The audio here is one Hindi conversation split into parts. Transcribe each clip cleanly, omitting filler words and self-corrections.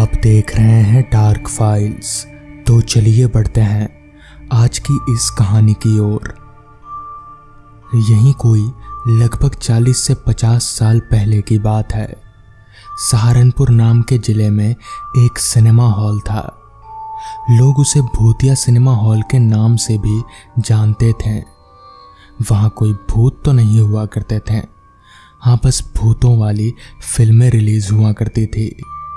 आप देख रहे हैं डार्क फाइल्स। तो चलिए बढ़ते हैं आज की इस कहानी की ओर। यही कोई लगभग 40 से 50 साल पहले की बात है। सहारनपुर नाम के जिले में एक सिनेमा हॉल था। लोग उसे भूतिया सिनेमा हॉल के नाम से भी जानते थे। वहाँ कोई भूत तो नहीं हुआ करते थे, हाँ बस भूतों वाली फिल्में रिलीज हुआ करती थी।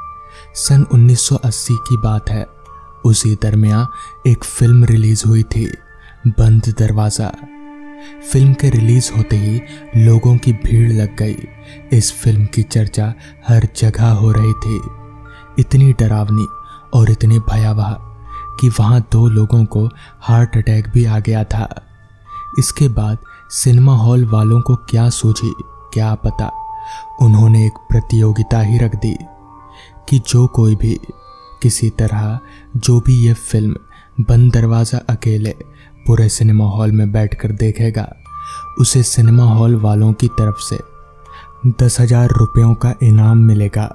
सन 1980 की बात है। उसी दरमियान एक फिल्म रिलीज हुई थी, बंद दरवाज़ा। फिल्म के रिलीज होते ही लोगों की भीड़ लग गई। इस फिल्म की चर्चा हर जगह हो रही थी। इतनी डरावनी और इतनी भयावह कि वहाँ 2 लोगों को हार्ट अटैक भी आ गया था। इसके बाद सिनेमा हॉल वालों को क्या सूझी क्या पता, उन्होंने एक प्रतियोगिता ही रख दी कि जो कोई भी किसी तरह जो भी ये फिल्म बंद दरवाज़ा अकेले पूरे सिनेमा हॉल में बैठकर देखेगा, उसे सिनेमा हॉल वालों की तरफ से 10,000 रुपयों का इनाम मिलेगा।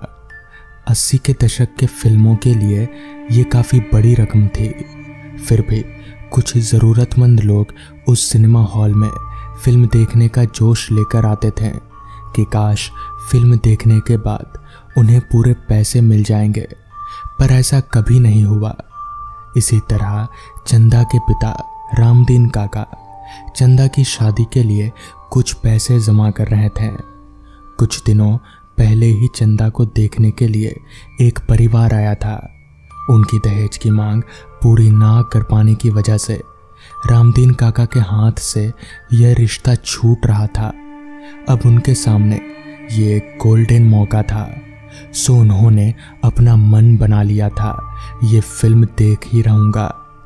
80 के दशक के फिल्मों के लिए ये काफ़ी बड़ी रकम थी। फिर भी कुछ ज़रूरतमंद लोग उस सिनेमा हॉल में फिल्म देखने का जोश लेकर आते थे कि काश फिल्म देखने के बाद उन्हें पूरे पैसे मिल जाएंगे, पर ऐसा कभी नहीं हुआ। इसी तरह चंदा के पिता रामदीन काका चंदा की शादी के लिए कुछ पैसे जमा कर रहे थे। कुछ दिनों पहले ही चंदा को देखने के लिए एक परिवार आया था। उनकी दहेज की मांग पूरी ना कर पाने की वजह से रामदीन काका के हाथ से यह रिश्ता छूट रहा था। अब उनके सामने ये एक गोल्डन मौका था, सो उन्होंने अपना मन बना लिया था ये फिल्म देख ही रहूँगा,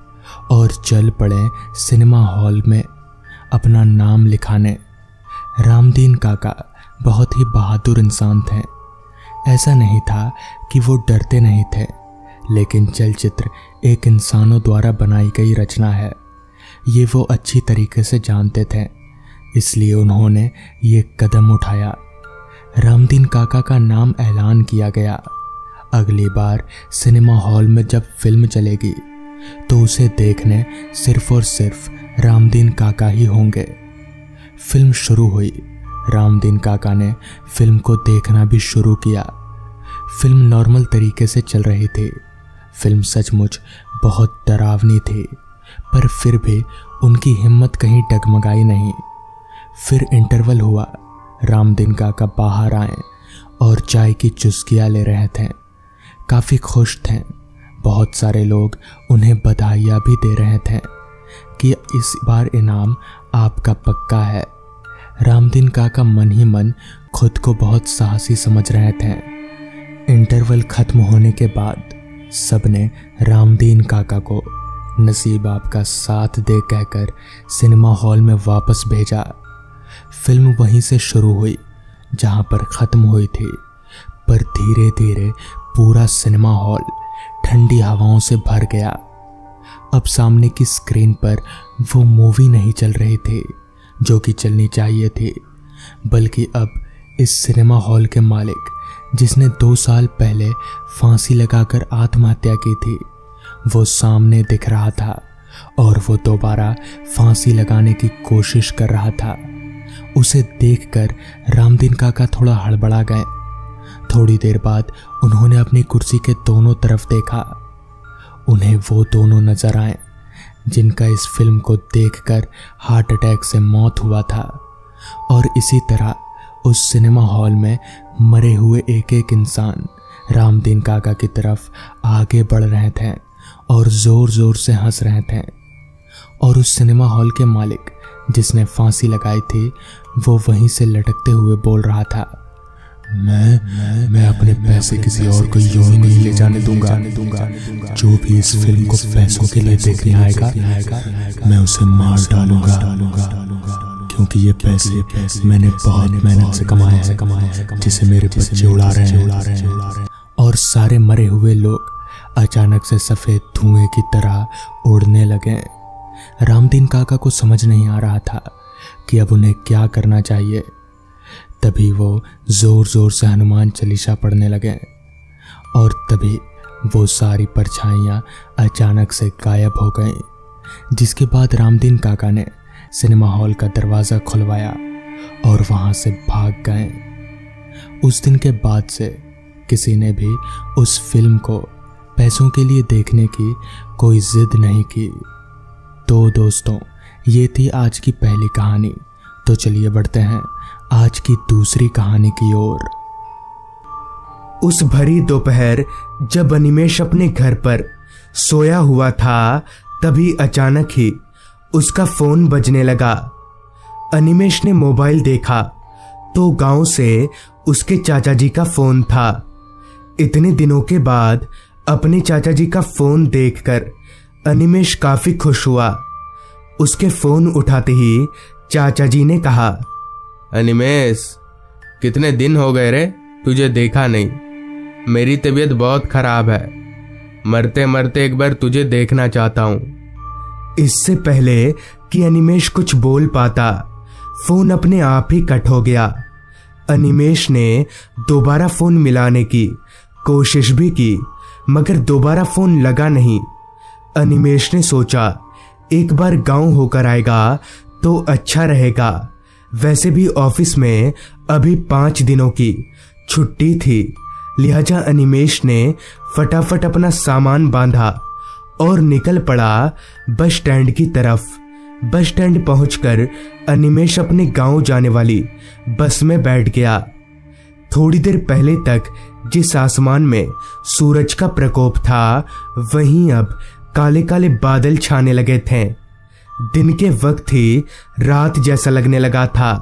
और चल पड़े सिनेमा हॉल में अपना नाम लिखाने। रामदीन काका बहुत ही बहादुर इंसान थे। ऐसा नहीं था कि वो डरते नहीं थे, लेकिन चलचित्र एक इंसानों द्वारा बनाई गई रचना है, ये वो अच्छी तरीके से जानते थे। इसलिए उन्होंने ये कदम उठाया। रामदीन काका का नाम ऐलान किया गया। अगली बार सिनेमा हॉल में जब फिल्म चलेगी तो उसे देखने सिर्फ और सिर्फ रामदीन काका ही होंगे। फिल्म शुरू हुई। रामदीन काका ने फिल्म को देखना भी शुरू किया। फिल्म नॉर्मल तरीके से चल रही थी। फिल्म सचमुच बहुत डरावनी थी, पर फिर भी उनकी हिम्मत कहीं डगमगाई नहीं। फिर इंटरवल हुआ। रामदीन काका बाहर आए और चाय की चुस्कियाँ ले रहे थे। काफ़ी खुश थे। बहुत सारे लोग उन्हें बधाइयाँ भी दे रहे थे कि इस बार इनाम आपका पक्का है। रामदीन काका मन ही मन खुद को बहुत साहसी समझ रहे थे। इंटरवल खत्म होने के बाद सबने रामदीन काका को नसीब आपका साथ दे कहकर सिनेमा हॉल में वापस भेजा। फिल्म वहीं से शुरू हुई जहां पर ख़त्म हुई थी, पर धीरे धीरे पूरा सिनेमा हॉल ठंडी हवाओं से भर गया। अब सामने की स्क्रीन पर वो मूवी नहीं चल रही थी जो कि चलनी चाहिए थी, बल्कि अब इस सिनेमा हॉल के मालिक, जिसने 2 साल पहले फांसी लगाकर आत्महत्या की थी, वो सामने दिख रहा था और वो दोबारा फांसी लगाने की कोशिश कर रहा था। उसे देखकर रामदीन काका थोड़ा हड़बड़ा गए। थोड़ी देर बाद उन्होंने अपनी कुर्सी के दोनों तरफ देखा। उन्हें वो दोनों नजर आए जिनका इस फिल्म को देखकर हार्ट अटैक से मौत हुआ था। और इसी तरह उस सिनेमा हॉल में मरे हुए एक एक इंसान रामदीन काका की तरफ आगे बढ़ रहे थे और ज़ोर ज़ोर से हंस रहे थे। और उस सिनेमा हॉल के मालिक, जिसने फांसी लगाई थी, वो वहीं से लटकते हुए बोल रहा था, मैं अपने पैसे किसी और को यूं ही नहीं ले जाने दूंगा। जो भी इस फिल्म को पैसों के लिए देखने आएगा, मैं उसे मार डालूंगा, क्योंकि ये पैसे मैंने बहुत मेहनत से कमाए हैं, जिसे मेरे बच्चे उड़ा रहे हैं। और सारे मरे हुए लोग अचानक से सफ़ेद धुएं की तरह उड़ने लगे। रामदीन काका को समझ नहीं आ रहा था कि अब उन्हें क्या करना चाहिए। तभी वो ज़ोर ज़ोर से हनुमान चालीसा पढ़ने लगे और तभी वो सारी परछाइयाँ अचानक से गायब हो गईं, जिसके बाद रामदीन काका ने सिनेमा हॉल का दरवाज़ा खुलवाया और वहाँ से भाग गए। उस दिन के बाद से किसी ने भी उस फिल्म को पैसों के लिए देखने की कोई जिद नहीं की। तो दोस्तों, ये थी आज की पहली कहानी। तो चलिए बढ़ते हैं आज की दूसरी कहानी की ओर। उस भरी दोपहर जब अनिमेष अपने घर पर सोया हुआ था, तभी अचानक ही उसका फोन बजने लगा। अनिमेष ने मोबाइल देखा तो गांव से उसके चाचा जी का फोन था। इतने दिनों के बाद अपने चाचा जी का फोन देखकर अनिमेष काफी खुश हुआ। उसके फोन उठाते ही चाचा जी ने कहा, अनिमेष, कितने दिन हो गए रे, तुझे देखा नहीं। मेरी तबीयत बहुत खराब है, मरते मरते एक बार तुझे देखना चाहता हूं। इससे पहले कि अनिमेष कुछ बोल पाता, फोन अपने आप ही कट हो गया। अनिमेष ने दोबारा फोन मिलाने की कोशिश भी की, मगर दोबारा फोन लगा नहीं। अनिमेष ने सोचा एक बार गांव होकर आएगा तो अच्छा रहेगा। वैसे भी ऑफिस में अभी 5 दिनों की छुट्टी थी, लिहाजा अनिमेष ने फटाफट अपना सामान बांधा और निकल पड़ा बस स्टैंड की तरफ। बस स्टैंड पहुंचकर अनिमेष अपने गांव जाने वाली बस में बैठ गया। थोड़ी देर पहले तक जिस आसमान में सूरज का प्रकोप था, वहीं अब काले काले बादल छाने लगे थे। दिन के वक्त ही रात जैसा लगने लगा था।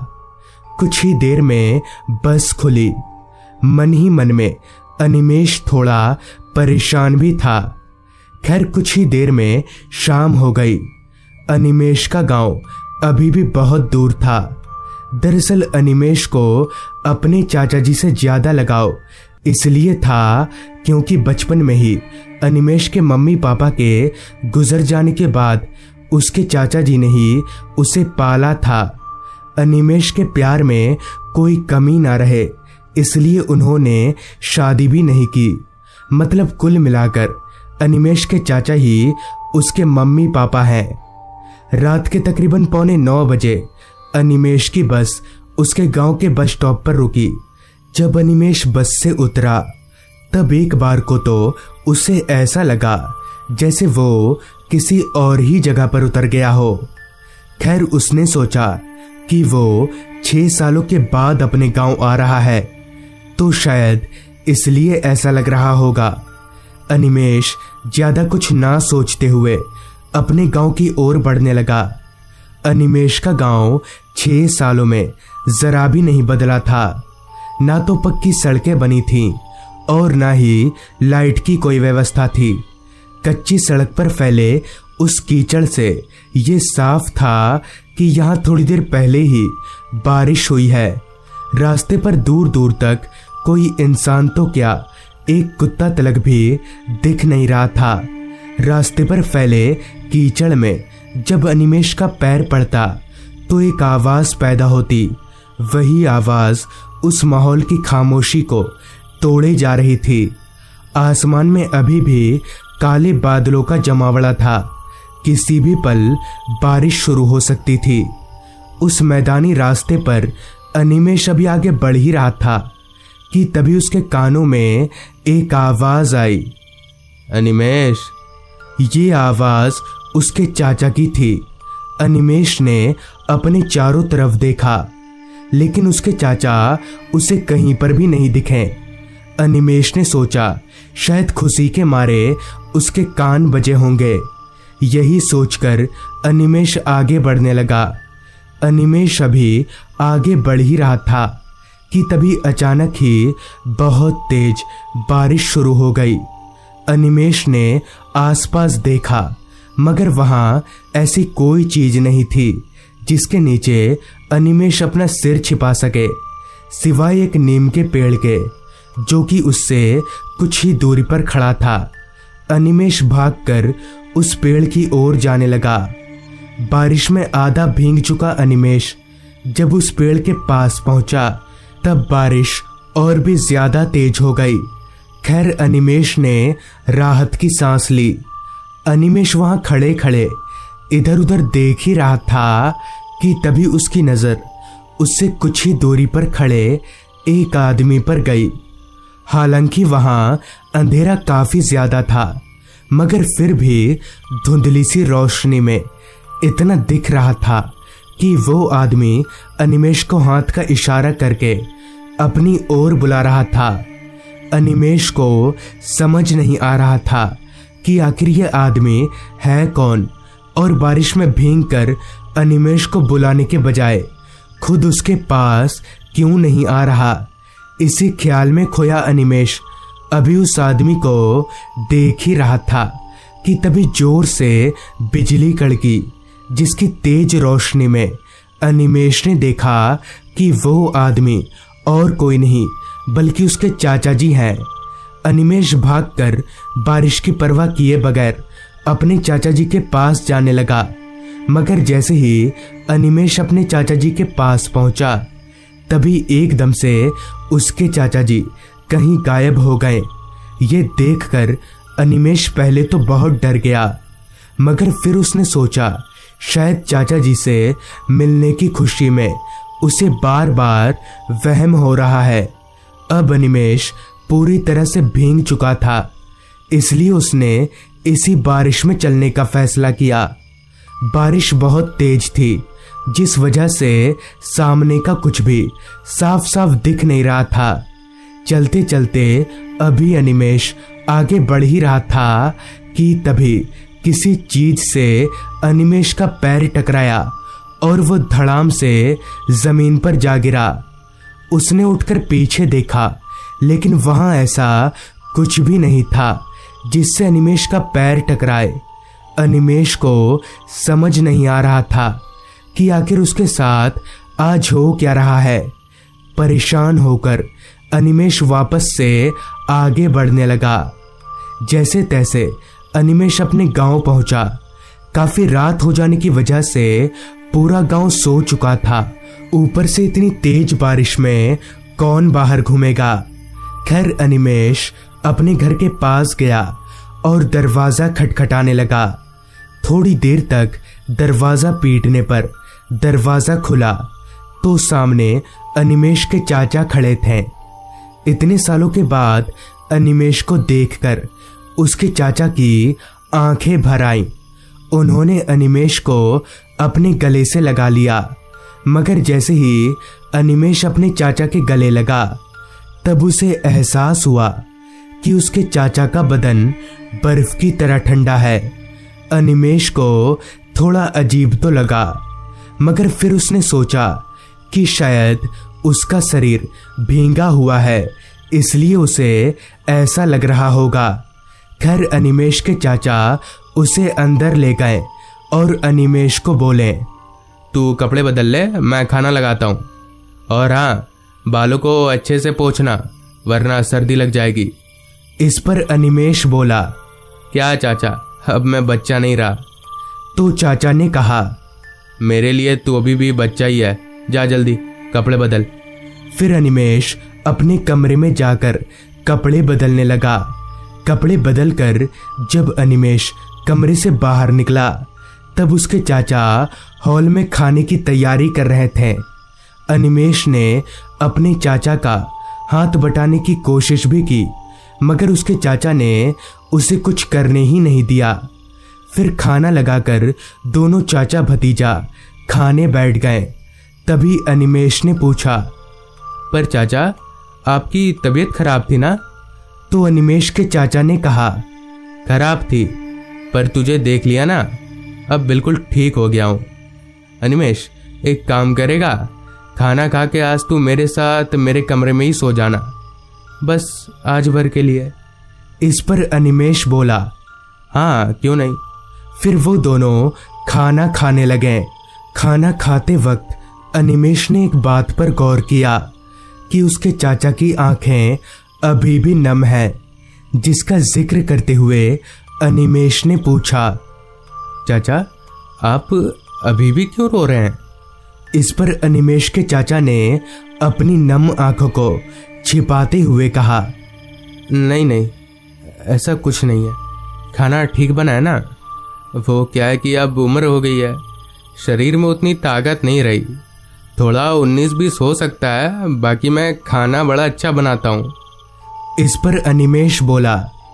कुछ ही देर में बस खुली। मन ही मन में अनिमेष थोड़ा परेशान भी था। खैर, कुछ ही देर में शाम हो गई। अनिमेष का गांव अभी भी बहुत दूर था। दरअसल अनिमेष को अपने चाचा जी से ज्यादा लगाव इसलिए था क्योंकि बचपन में ही अनिमेष के मम्मी पापा के गुजर जाने के बाद उसके चाचा जी ने ही उसे पाला था। अनिमेष के प्यार में कोई कमी ना रहे, इसलिए उन्होंने शादी भी नहीं की। मतलब कुल मिलाकर अनिमेष के चाचा ही उसके मम्मी पापा हैं। रात के तकरीबन 8:45 बजे अनिमेष की बस उसके गांव के बस स्टॉप पर रुकी। जब अनिमेष बस से उतरा, तब एक बार को तो उसे ऐसा लगा जैसे वो किसी और ही जगह पर उतर गया हो। खैर, उसने सोचा कि वो 6 सालों के बाद अपने गांव आ रहा है, तो शायद इसलिए ऐसा लग रहा होगा। अनिमेष ज्यादा कुछ ना सोचते हुए अपने गांव की ओर बढ़ने लगा। अनिमेष का गांव 6 सालों में जरा भी नहीं बदला था। ना तो पक्की सड़कें बनी थीं और ना ही लाइट की कोई व्यवस्था थी। कच्ची सड़क पर फैले उस कीचड़ से ये साफ था कि यहाँ थोड़ी देर पहले ही बारिश हुई है। रास्ते पर दूर दूर तक कोई इंसान तो क्या, एक कुत्ता तलक भी दिख नहीं रहा था। रास्ते पर फैले कीचड़ में जब अनिमेष का पैर पड़ता तो एक आवाज पैदा होती। वही आवाज उस माहौल की खामोशी को तोड़े जा रही थी। आसमान में अभी भी काले बादलों का जमावड़ा था। किसी भी पल बारिश शुरू हो सकती थी। उस मैदानी रास्ते पर अनिमेष अभी आगे बढ़ ही रहा था कि तभी उसके कानों में एक आवाज आई। अनिमेष। ये आवाज उसके चाचा की थी। अनिमेष ने अपने चारों तरफ देखा, लेकिन उसके चाचा उसे कहीं पर भी नहीं दिखे। अनिमेष ने सोचा शायद खुशी के मारे उसके कान बजे होंगे। यही सोचकर अनिमेष आगे बढ़ने लगा। अनिमेष अभी आगे बढ़ ही रहा था कि तभी अचानक ही बहुत तेज बारिश शुरू हो गई। अनिमेष ने आसपास देखा, मगर वहां ऐसी कोई चीज नहीं थी जिसके नीचे अनिमेष अपना सिर छिपा सके, सिवाय एक नीम के पेड़ के, जो कि उससे कुछ ही दूरी पर खड़ा था। अनिमेष भागकर उस पेड़ की ओर जाने लगा। बारिश में आधा भीग चुका अनिमेष जब उस पेड़ के पास पहुंचा, तब बारिश और भी ज्यादा तेज हो गई। खैर अनिमेष ने राहत की सांस ली। अनिमेष वहां खड़े खड़े इधर उधर देख ही रहा था कि तभी उसकी नजर उससे कुछ ही दूरी पर खड़े एक आदमी पर गई। हालांकि वहां अंधेरा काफी ज्यादा था, मगर फिर भी धुंधली सी रोशनी में इतना दिख रहा था कि वो आदमी अनिमेष को हाथ का इशारा करके अपनी ओर बुला रहा था। अनिमेष को समझ नहीं आ रहा था कि आखिर यह आदमी है कौन, और बारिश में भीगकर अनिमेष को बुलाने के बजाय खुद उसके पास क्यों नहीं आ रहा। इसी ख्याल में खोया अनिमेष अभी उस आदमी को देख ही रहा था कि तभी जोर से बिजली कड़की, जिसकी तेज रोशनी में अनिमेष ने देखा कि वो आदमी और कोई नहीं बल्कि उसके चाचा जी हैं। अनिमेष भागकर बारिश की परवाह किए बगैर अपने चाचा जी के पास जाने लगा, मगर जैसे ही अनिमेष अपने चाचा जी के पास पहुंचा तभी एकदम से उसके चाचा जी कहीं गायब हो गए। ये देखकर अनिमेष पहले तो बहुत डर गया, मगर फिर उसने सोचा शायद चाचा जी से मिलने की खुशी में उसे बार बार वहम हो रहा है। अब अनिमेष पूरी तरह से भीग चुका था, इसलिए उसने इसी बारिश में चलने का फैसला किया। बारिश बहुत तेज थी, जिस वजह से सामने का कुछ भी साफ साफ दिख नहीं रहा था। चलते चलते अभी अनिमेष आगे बढ़ ही रहा था कि तभी किसी चीज से अनिमेष का पैर टकराया और वो धड़ाम से जमीन पर जा गिरा। उसने उठकर पीछे देखा, लेकिन वहां ऐसा कुछ भी नहीं था जिससे अनिमेष का पैर टकराए। अनिमेष को समझ नहीं आ रहा था कि आखिर उसके साथ आज हो क्या रहा है। परेशान होकर अनिमेष वापस से आगे बढ़ने लगा। जैसे तैसे अनिमेष अपने गांव पहुंचा। काफी रात हो जाने की वजह से पूरा गांव सो चुका था। ऊपर से इतनी तेज बारिश में कौन बाहर घूमेगा। खैर अनिमेष अपने घर के पास गया और दरवाजा खटखटाने लगा। थोड़ी देर तक दरवाजा पीटने पर दरवाजा खुला तो सामने अनिमेष के चाचा खड़े थे। इतने सालों के बाद अनिमेष को देखकर उसके चाचा की आंखें भर आईं। उन्होंने अनिमेष को अपने गले से लगा लिया, मगर जैसे ही अनिमेष अपने चाचा के गले लगा तब उसे एहसास हुआ कि उसके चाचा का बदन बर्फ की तरह ठंडा है। अनिमेष को थोड़ा अजीब तो लगा, मगर फिर उसने सोचा कि शायद उसका शरीर भींगा हुआ है, इसलिए उसे ऐसा लग रहा होगा। खैर अनिमेष के चाचा उसे अंदर ले गए और अनिमेष को बोले, तू कपड़े बदल ले, मैं खाना लगाता हूँ। और हाँ, बालों को अच्छे से पोंछना वरना सर्दी लग जाएगी। इस पर अनिमेष बोला, क्या चाचा, अब मैं बच्चा नहीं रहा। तो चाचा ने कहा, मेरे लिए तू अभी भी बच्चा ही है, जा जल्दी कपड़े बदल। फिर अनिमेष अपने कमरे में जाकर कपड़े बदलने लगा। कपड़े बदलकर जब अनिमेष कमरे से बाहर निकला तब उसके चाचा हॉल में खाने की तैयारी कर रहे थे। अनिमेष ने अपने चाचा का हाथ बटाने की कोशिश भी की, मगर उसके चाचा ने उसे कुछ करने ही नहीं दिया। फिर खाना लगाकर दोनों चाचा भतीजा खाने बैठ गए। तभी अनिमेष ने पूछा, पर चाचा, आपकी तबीयत खराब थी ना? तो अनिमेष के चाचा ने कहा, खराब थी, पर तुझे देख लिया ना, अब बिल्कुल ठीक हो गया हूँ। अनिमेष, एक काम करेगा, खाना खा के आज तू मेरे साथ मेरे कमरे में ही सो जाना, बस आज भर के लिए। इस पर अनिमेष बोला, हाँ क्यों नहीं। फिर वो दोनों खाना खाने लगे। खाना खाते वक्त अनिमेष ने एक बात पर गौर किया कि उसके चाचा की आंखें अभी भी नम हैं, जिसका जिक्र करते हुए अनिमेष ने पूछा, चाचा, आप अभी भी क्यों रो रहे हैं? इस पर अनिमेष के चाचा ने अपनी नम आंखों को छिपाते हुए कहा, नहीं नहीं, ऐसा कुछ नहीं है, खाना ठीक बना है ना। वो क्या है कि अब उम्र हो गई है, शरीर में उतनी ताकत नहीं रही, थोड़ा 19-20 हो सकता है, बाकी मैं खाना बड़ा अच्छा बनाता हूँ। इस पर अनिमेष बोला,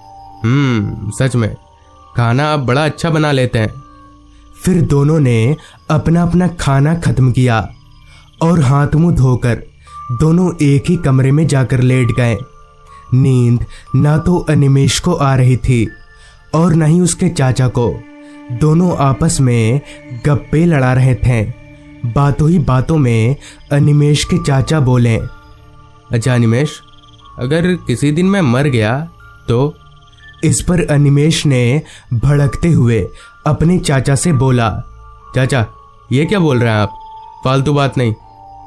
सच में खाना आप बड़ा अच्छा बना लेते हैं। फिर दोनों ने अपना अपना खाना खत्म किया और हाथ मुंह धोकर दोनों एक ही कमरे में जाकर लेट गए। नींद ना तो अनिमेष को आ रही थी और न ही उसके चाचा को। दोनों आपस में गप्पे लड़ा रहे थे। बातों ही बातों में अनिमेष के चाचा बोले, अच्छा अनिमेष, अगर किसी दिन मैं मर गया तो? इस पर अनिमेष ने भड़कते हुए अपने चाचा से बोला, चाचा ये क्या बोल रहे हैं आप, फालतू बात नहीं।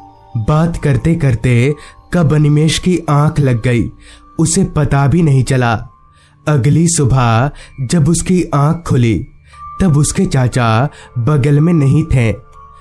बात करते करते कब अनिमेष की आंख लग गई उसे पता भी नहीं चला। अगली सुबह जब उसकी आंख खुली तब उसके चाचा बगल में नहीं थे।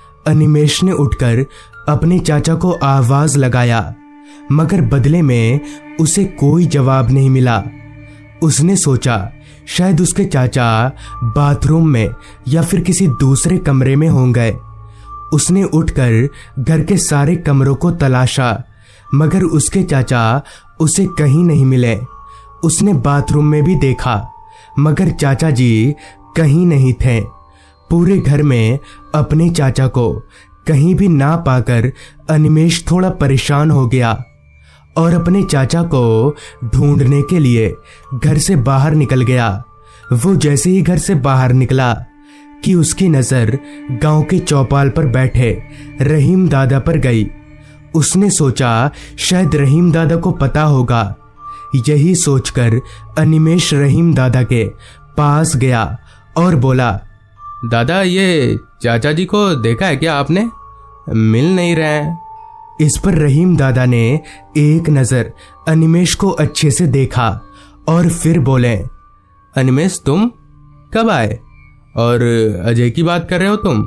अनिमेष ने उठकर अपने चाचा को आवाज लगाया, मगर बदले में उसे कोई जवाब नहीं मिला। उसने सोचा शायद उसके चाचा बाथरूम में या फिर किसी दूसरे कमरे में होंगे। उसने उठकर घर के सारे कमरों को तलाशा, मगर उसके चाचा उसे कहीं नहीं मिले। उसने बाथरूम में भी देखा, मगर चाचा जी कहीं नहीं थे। पूरे घर में अपने चाचा को कहीं भी ना पाकर अनिमेष थोड़ा परेशान हो गया और अपने चाचा को ढूंढने के लिए घर से बाहर निकल गया। वो जैसे ही घर से बाहर निकला कि उसकी नजर गांव के चौपाल पर बैठे रहीम दादा पर गई। उसने सोचा शायद रहीम दादा को पता होगा। यही सोचकर अनिमेष रहीम दादा के पास गया और बोला, दादा ये चाचा जी को देखा है क्या आपने, मिल नहीं रहे हैं। इस पर रहीम दादा ने एक नजर अनिमेष को अच्छे से देखा और फिर बोले, अनिमेष तुम कब आए, और अजय की बात कर रहे हो तुम,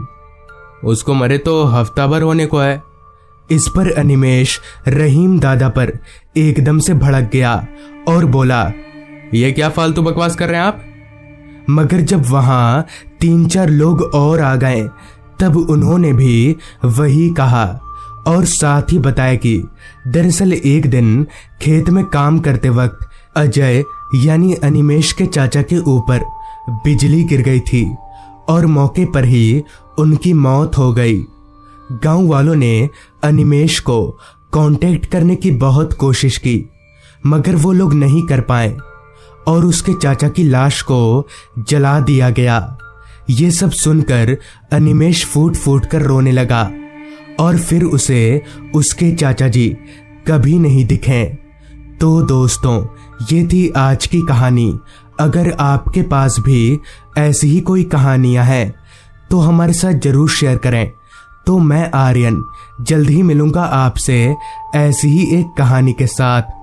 उसको मरे तो हफ्ता भर होने को है। इस पर अनिमेष रहीम दादा पर एकदम से भड़क गया और बोला, ये क्या फालतू बकवास कर रहे हैं आप। मगर जब वहां 3-4 लोग और आ गए तब उन्होंने भी वही कहा और साथ ही बताया कि दरअसल एक दिन खेत में काम करते वक्त अजय यानी अनिमेष के चाचा के ऊपर बिजली गिर गई थी और मौके पर ही उनकी मौत हो गई। गांव वालों ने अनिमेष को कांटेक्ट करने की बहुत कोशिश की, मगर वो लोग नहीं कर पाए और उसके चाचा की लाश को जला दिया गया। ये सब सुनकर अनिमेष फूट फूट कर रोने लगा और फिर उसे उसके चाचा जी कभी नहीं दिखे। तो दोस्तों, ये थी आज की कहानी। अगर आपके पास भी ऐसी ही कोई कहानियां हैं तो हमारे साथ जरूर शेयर करें। तो मैं आर्यन जल्द ही मिलूंगा आपसे ऐसी ही एक कहानी के साथ।